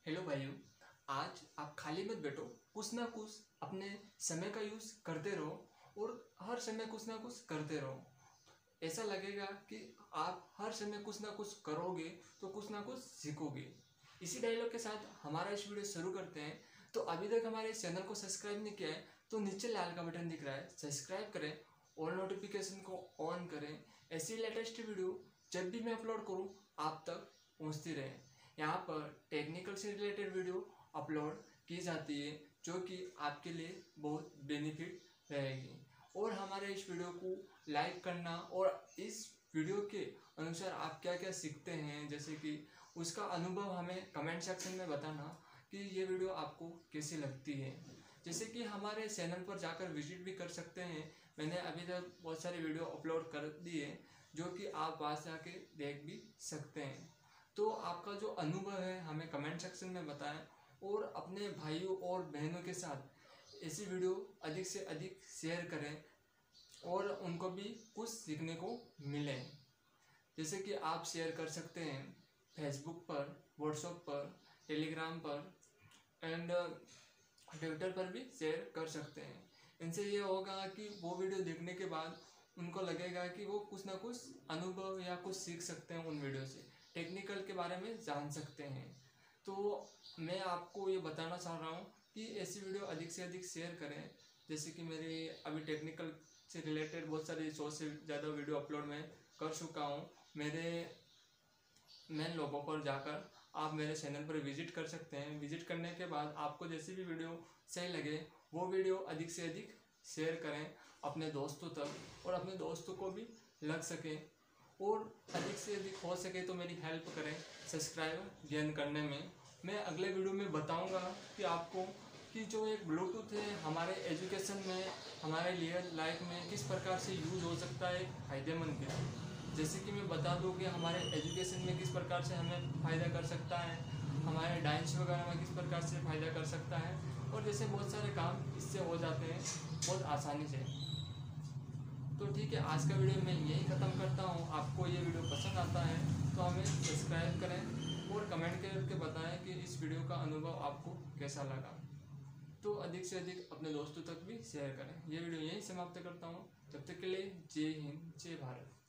Hello भाइयों। आज आप खाली मत बैठो, कुछ ना कुछ अपने समय का यूज़ करते रहो और हर समय कुछ ना कुछ करते रहो। ऐसा लगेगा कि आप हर समय कुछ ना कुछ करोगे तो कुछ ना कुछ सीखोगे। इसी डायलॉग के साथ हमारा इस वीडियो शुरू करते हैं। तो अभी तक हमारे इस चैनल को सब्सक्राइब नहीं किया है तो नीचे लाल का बटन दिख रहा है, सब्सक्राइब करें और नोटिफिकेशन को ऑन करें। ऐसी लेटेस्ट वीडियो जब भी मैं अपलोड करूँ आप तक पहुँचती रहे। यहाँ पर टेक्निकल से रिलेटेड वीडियो अपलोड की जाती है जो कि आपके लिए बहुत बेनिफिट रहेगी। और हमारे इस वीडियो को लाइक करना और इस वीडियो के अनुसार आप क्या क्या सीखते हैं, जैसे कि उसका अनुभव हमें कमेंट सेक्शन में बताना कि ये वीडियो आपको कैसी लगती है। जैसे कि हमारे चैनल पर जाकर विजिट भी कर सकते हैं। मैंने अभी तक बहुत सारे वीडियो अपलोड कर दिए जो कि आप वहाँ से आके देख भी सकते हैं। तो आपका जो अनुभव है हमें कमेंट सेक्शन में बताएं और अपने भाइयों और बहनों के साथ ऐसी वीडियो अधिक से अधिक शेयर करें और उनको भी कुछ सीखने को मिले। जैसे कि आप शेयर कर सकते हैं फेसबुक पर, व्हाट्सएप पर, टेलीग्राम पर एंड ट्विटर पर भी शेयर कर सकते हैं। इनसे ये होगा कि वो वीडियो देखने के बाद उनको लगेगा कि वो कुछ ना कुछ अनुभव या कुछ सीख सकते हैं, उन वीडियो से टेक्निकल के बारे में जान सकते हैं। तो मैं आपको ये बताना चाह रहा हूँ कि ऐसी वीडियो अधिक से अधिक शेयर करें। जैसे कि मेरी अभी टेक्निकल से रिलेटेड बहुत सारी 100 से ज़्यादा वीडियो अपलोड मैं कर चुका हूँ। मेरे मेन लोगों पर जाकर आप मेरे चैनल पर विजिट कर सकते हैं। विजिट करने के बाद आपको जैसी भी वीडियो सही लगे वो वीडियो अधिक से अधिक शेयर करें अपने दोस्तों तक और अपने दोस्तों को भी लग सके और अधिक से अधिक हो सके तो मेरी हेल्प करें सब्सक्राइब गेन करने में। मैं अगले वीडियो में बताऊंगा कि आपको कि जो एक ब्लूटूथ है हमारे एजुकेशन में, हमारे लिए लाइफ में किस प्रकार से यूज़ हो सकता है फ़ायदेमंद भी। जैसे कि मैं बता दूं कि हमारे एजुकेशन में किस प्रकार से हमें फ़ायदा कर सकता है, हमारे डांस वगैरह में किस प्रकार से फ़ायदा कर सकता है और जैसे बहुत सारे काम इससे हो जाते हैं बहुत आसानी से। तो ठीक है, आज का वीडियो मैं यही ख़त्म करता हूँ। आपको ये वीडियो पसंद आता है तो हमें सब्सक्राइब करें और कमेंट करके बताएं कि इस वीडियो का अनुभव आपको कैसा लगा। तो अधिक से अधिक अपने दोस्तों तक भी शेयर करें। ये वीडियो यहीं समाप्त करता हूँ। तब तक के लिए जय हिंद, जय भारत।